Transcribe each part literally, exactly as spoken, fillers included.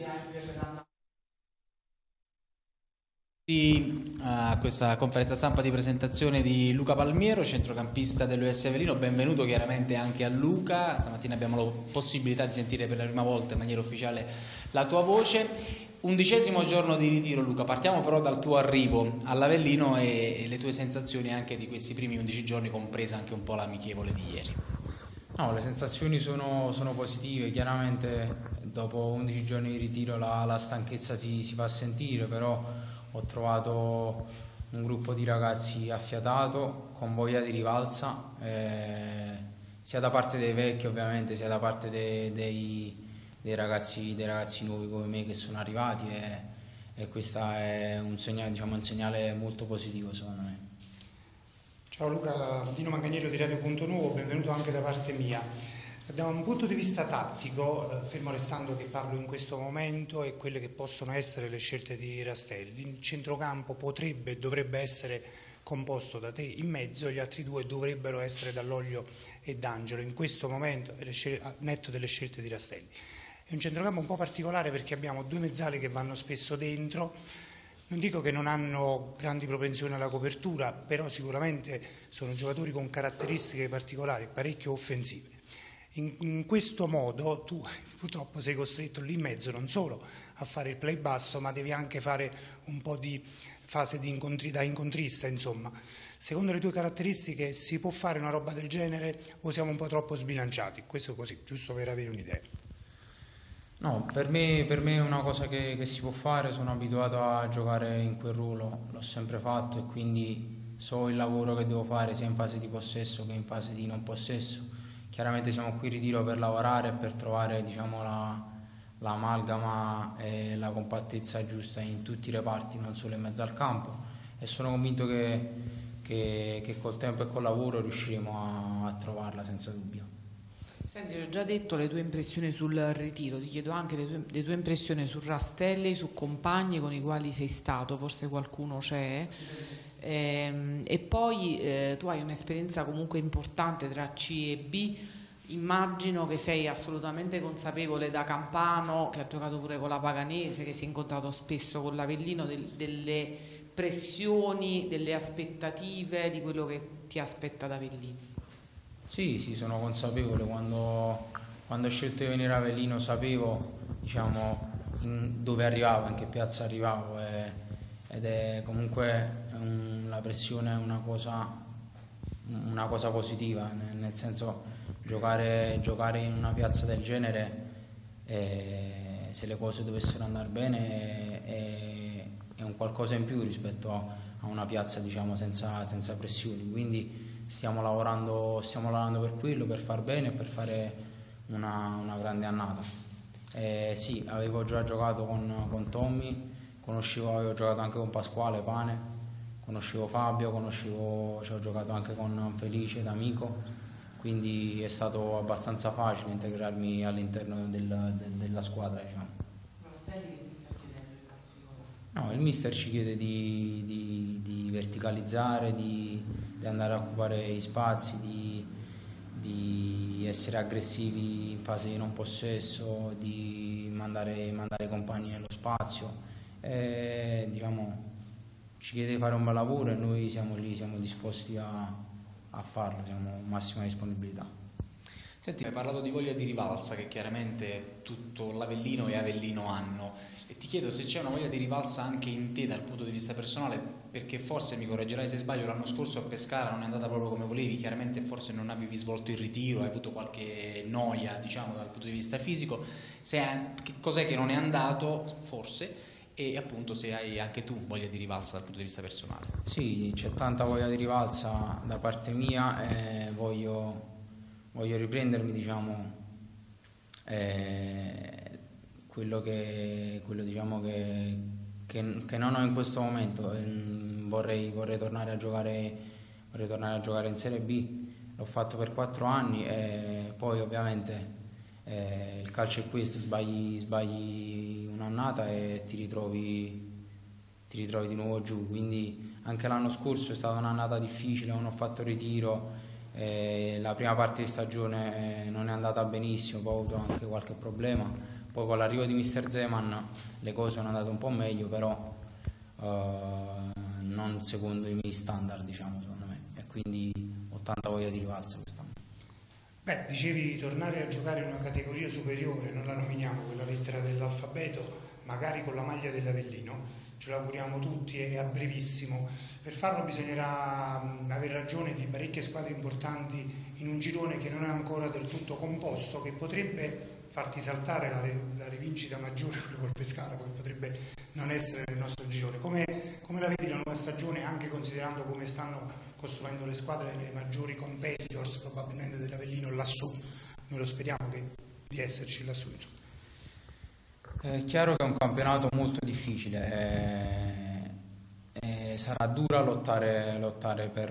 A questa conferenza stampa di presentazione di Luca Palmiero, centrocampista dell'U S Avellino. Benvenuto chiaramente anche a Luca. Stamattina abbiamo la possibilità di sentire per la prima volta in maniera ufficiale la tua voce. Undicesimo giorno di ritiro, Luca. Partiamo però dal tuo arrivo all'Avellino e, e le tue sensazioni anche di questi primi undici giorni, compresa anche un po' l'amichevole di ieri. No, le sensazioni sono, sono positive. Chiaramente dopo undici giorni di ritiro la, la stanchezza si, si fa sentire, però ho trovato un gruppo di ragazzi affiatato, con voglia di rivalsa, eh, sia da parte dei vecchi ovviamente, sia da parte dei, dei, dei, ragazzi, dei ragazzi nuovi come me che sono arrivati, e, e questo è un segnale, diciamo, un segnale molto positivo secondo me. Ciao Luca, Dino Manganiello di Radio Punto Nuovo, benvenuto anche da parte mia. Da un punto di vista tattico, fermo restando che parlo in questo momento, e quelle che possono essere le scelte di Rastelli, il centrocampo potrebbe e dovrebbe essere composto da te in mezzo, gli altri due dovrebbero essere Dall'Oglio e D'Angelo, in questo momento, netto delle scelte di Rastelli. È un centrocampo un po' particolare perché abbiamo due mezzali che vanno spesso dentro. Non dico che non hanno grandi propensioni alla copertura, però sicuramente sono giocatori con caratteristiche particolari, parecchio offensive. In, in questo modo tu purtroppo sei costretto lì in mezzo non solo a fare il play basso, ma devi anche fare un po' di fase di incontri, da incontrista, insomma. Secondo le tue caratteristiche si può fare una roba del genere o siamo un po' troppo sbilanciati? Questo così, giusto per avere un'idea. No, per me, per me è una cosa che, che si può fare, sono abituato a giocare in quel ruolo, l'ho sempre fatto e quindi so il lavoro che devo fare sia in fase di possesso che in fase di non possesso. Chiaramente siamo qui in ritiro per lavorare e per trovare, diciamo, la, l'amalgama e la compattezza giusta in tutti i reparti, non solo in mezzo al campo, e sono convinto che, che, che col tempo e col lavoro riusciremo a, a trovarla senza dubbio. Senti, ho già detto le tue impressioni sul ritiro, ti chiedo anche le tue, le tue impressioni su Rastelli, su compagni con i quali sei stato, forse qualcuno c'è, ehm, e poi eh, tu hai un'esperienza comunque importante tra C e B, immagino che sei assolutamente consapevole da campano, che ha giocato pure con la Paganese, che si è incontrato spesso con l'Avellino, del, delle pressioni, delle aspettative, di quello che ti aspetta da Avellino. Sì, sì, sono consapevole. Quando, quando ho scelto di venire a Avellino sapevo, diciamo, in, dove arrivavo, in che piazza arrivavo, e, ed è comunque un, la pressione è una cosa, una cosa positiva, nel, nel senso giocare, giocare in una piazza del genere, eh, se le cose dovessero andare bene, è, è un qualcosa in più rispetto a, a una piazza, diciamo, senza, senza pressioni, quindi Stiamo lavorando, stiamo lavorando per quello, per far bene e per fare una, una grande annata. Eh, sì, avevo già giocato con, con Tommy, conoscevo, avevo giocato anche con Pasquale Pane, conoscevo Fabio, conoscevo, ci ho giocato anche con Felice d'amico, quindi è stato abbastanza facile integrarmi all'interno del, del, della squadra, diciamo. No, il mister ci chiede di, di, di verticalizzare, di, di andare a occupare gli spazi, di, di essere aggressivi in fase di non possesso, di mandare, mandare i compagni nello spazio. E, diciamo, ci chiede di fare un bel lavoro e noi siamo lì, siamo disposti a, a farlo, siamo massima disponibilità. Senti, hai parlato di voglia di rivalsa che chiaramente tutto l'Avellino e Avellino hanno, e ti chiedo se c'è una voglia di rivalsa anche in te dal punto di vista personale, perché forse, mi correggerai se sbaglio, l'anno scorso a Pescara non è andata proprio come volevi, chiaramente forse non avevi svolto il ritiro, hai avuto qualche noia, diciamo, dal punto di vista fisico, se è, che cos'è che non è andato forse, e appunto se hai anche tu voglia di rivalsa dal punto di vista personale. Sì, c'è tanta voglia di rivalsa da parte mia e voglio... Voglio riprendermi, diciamo, eh, quello, che, quello diciamo, che, che, che non ho in questo momento. Vorrei, vorrei, tornare a giocare, vorrei tornare a giocare in Serie B, l'ho fatto per quattro anni e poi ovviamente eh, il calcio è questo, sbagli, sbagli un'annata e ti ritrovi, ti ritrovi di nuovo giù. Quindi anche l'anno scorso è stata un'annata difficile, non ho fatto ritiro. Eh, la prima parte di stagione eh, non è andata benissimo, poi ho avuto anche qualche problema, Poi con l'arrivo di mister Zeman le cose sono andate un po' meglio, però eh, non secondo i miei standard, diciamo, secondo me, e quindi ho tanta voglia di rivalsa quest'anno. Beh, dicevi di tornare a giocare in una categoria superiore, non la nominiamo quella lettera dell'alfabeto, magari con la maglia dell'Avellino, ce l'auguriamo tutti e a brevissimo. Per farlo bisognerà mh, avere ragione di parecchie squadre importanti in un girone che non è ancora del tutto composto, che potrebbe farti saltare la, la rivincita maggiore, quello col Pescara, poi potrebbe non essere nel nostro girone. Come, come la vedi la nuova stagione, anche considerando come stanno costruendo le squadre le maggiori competitors probabilmente dell'Avellino lassù? Noi lo speriamo che, di esserci lassù. È chiaro che è un campionato molto difficile, e, e sarà dura lottare, lottare per,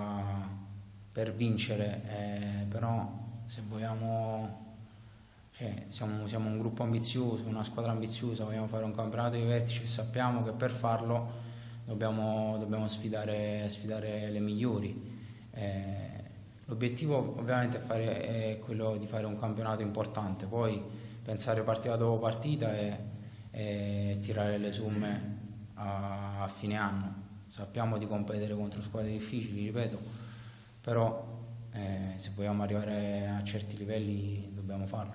per vincere, e, però se vogliamo, cioè, siamo, siamo un gruppo ambizioso, una squadra ambiziosa, vogliamo fare un campionato di vertice e sappiamo che per farlo dobbiamo, dobbiamo sfidare, sfidare le migliori. E, l'obiettivo ovviamente è, fare, è quello di fare un campionato importante, poi pensare partita dopo partita e, e tirare le somme a, a fine anno. Sappiamo di competere contro squadre difficili, ripeto, però eh, se vogliamo arrivare a certi livelli dobbiamo farlo.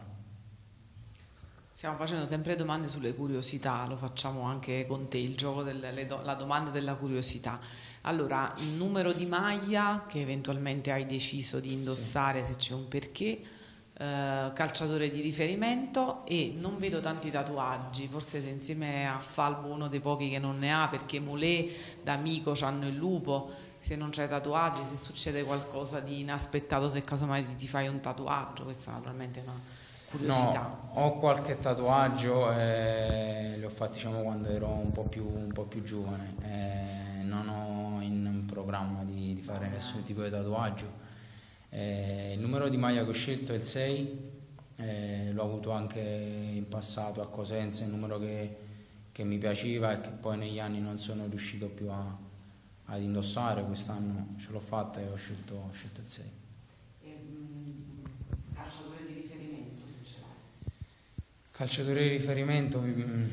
Stiamo facendo sempre domande sulle curiosità, lo facciamo anche con te, il gioco della do, la domanda della curiosità. Allora, il numero di maglia che eventualmente hai deciso di indossare, sì, se c'è un perché, Uh, calciatore di riferimento, e non vedo tanti tatuaggi, forse se insieme a Falbo uno dei pochi che non ne ha, perché Mulè, D'Amico c'hanno il lupo. Se non c'hai tatuaggi, se succede qualcosa di inaspettato, se casomai ti, ti fai un tatuaggio, questa naturalmente è una curiosità. No, ho qualche tatuaggio, eh, li ho fatti, diciamo, quando ero un po' più, un po' più giovane, eh, non ho in programma di, di fare nessun tipo di tatuaggio. Eh, il numero di maglia che ho scelto è il sei, eh, l'ho avuto anche in passato a Cosenza, è un numero che, che mi piaceva e che poi negli anni non sono riuscito più a, ad indossare. Quest'anno ce l'ho fatta e ho scelto, ho scelto il sei. E, mh, calciatore di riferimento, se ce l'hai? Calciatore di riferimento, mh,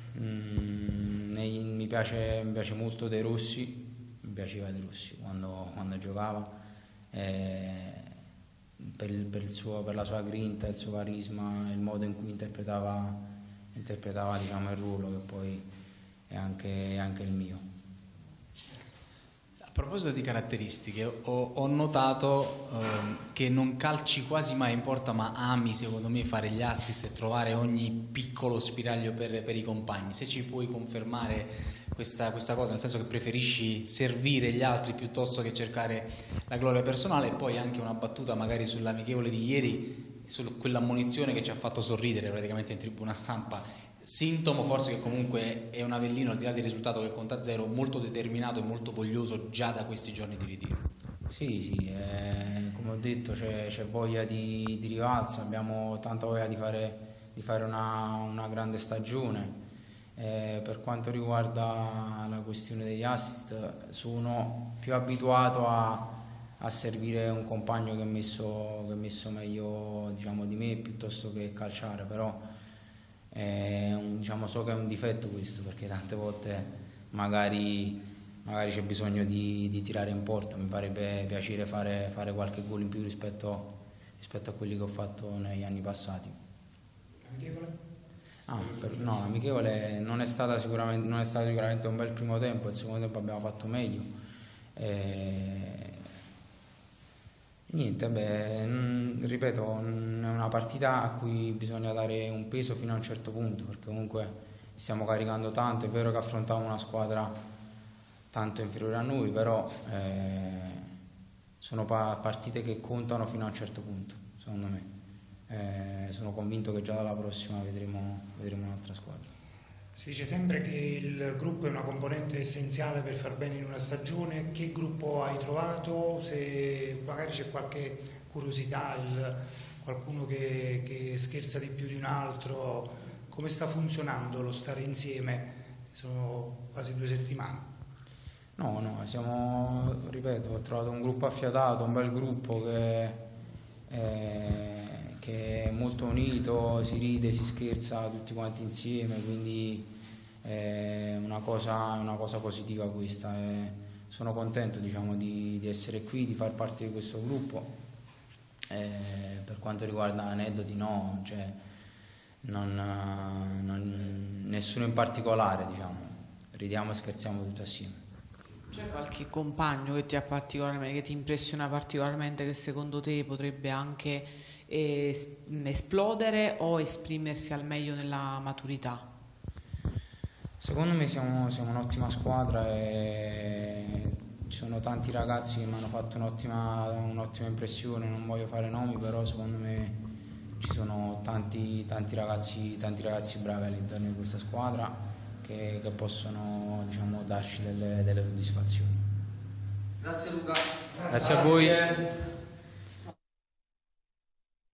mh, mi, piace, mi piace molto De Rossi, mi piaceva De Rossi quando, quando giocava. Eh, per, il, per, il suo, per la sua grinta, il suo carisma, il modo in cui interpretava, interpretava diciamo, il ruolo, che poi è anche, è anche il mio. A proposito di caratteristiche, ho, ho notato eh, che non calci quasi mai in porta, ma ami secondo me fare gli assist e trovare ogni piccolo spiraglio per, per i compagni. Se ci puoi confermare Questa, questa cosa, nel senso che preferisci servire gli altri piuttosto che cercare la gloria personale. E poi anche una battuta magari sull'amichevole di ieri, su quell'ammonizione che ci ha fatto sorridere praticamente in tribuna stampa, sintomo forse che comunque è un Avellino, al di là del risultato che conta zero, molto determinato e molto voglioso già da questi giorni di ritiro. Sì, sì, eh, come ho detto c'è, c'è voglia di, di rivalsa, abbiamo tanta voglia di fare, di fare una, una grande stagione. Eh, per quanto riguarda la questione degli assist, sono più abituato a, a servire un compagno che è messo, che è messo meglio, diciamo, di me piuttosto che calciare, però è un, diciamo, so che è un difetto questo, perché tante volte magari, magari c'è bisogno di, di tirare in porta. Mi farebbe piacere fare, fare qualche gol in più rispetto, rispetto a quelli che ho fatto negli anni passati. Amichevole? Ah, per, no, l'amichevole non è stata sicuramente non è stato sicuramente un bel primo tempo, il secondo tempo abbiamo fatto meglio. E... niente, beh, n- ripeto, n- è una partita a cui bisogna dare un peso fino a un certo punto, perché comunque stiamo caricando tanto. È vero che affrontiamo una squadra tanto inferiore a noi, però eh, sono pa- partite che contano fino a un certo punto, secondo me. Eh, sono convinto che già dalla prossima vedremo, vedremo un'altra squadra. Si dice sempre che il gruppo è una componente essenziale per far bene in una stagione. Che gruppo hai trovato? Se magari c'è qualche curiosità, il, qualcuno che, che scherza di più di un altro, come sta funzionando lo stare insieme? Sono quasi due settimane. No, no, siamo, ripeto, ho trovato un gruppo affiatato, un bel gruppo che... Eh, perché è molto unito, si ride, si scherza tutti quanti insieme, quindi è una cosa, una cosa positiva questa. E sono contento, diciamo, di, di essere qui, di far parte di questo gruppo. E per quanto riguarda aneddoti, no, cioè, non, non, nessuno in particolare, diciamo. Ridiamo e scherziamo tutti assieme. C'è qualche compagno che ti, ha particolarmente, che ti impressiona particolarmente, che secondo te potrebbe anche es- esplodere o esprimersi al meglio nella maturità? Secondo me siamo, siamo un'ottima squadra e ci sono tanti ragazzi che mi hanno fatto un'ottima, un'ottima impressione, non voglio fare nomi, però secondo me ci sono tanti, tanti, ragazzi, tanti ragazzi bravi all'interno di questa squadra che, che possono, diciamo, darci delle, delle soddisfazioni. Grazie Luca. Grazie a voi.